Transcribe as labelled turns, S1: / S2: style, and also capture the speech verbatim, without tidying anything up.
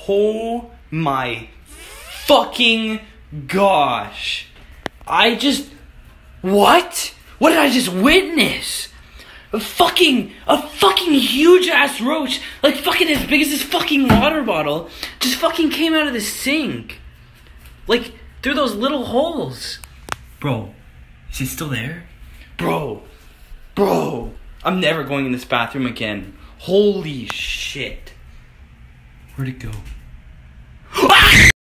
S1: Oh my fucking gosh. I just... What? What did I just witness? A fucking... A fucking huge-ass roach, like fucking as big as this fucking water bottle, just fucking came out of the sink. Like, through those little holes. Bro, is it still there? Bro. Bro. I'm never going in this bathroom again. Holy shit. Where'd it go?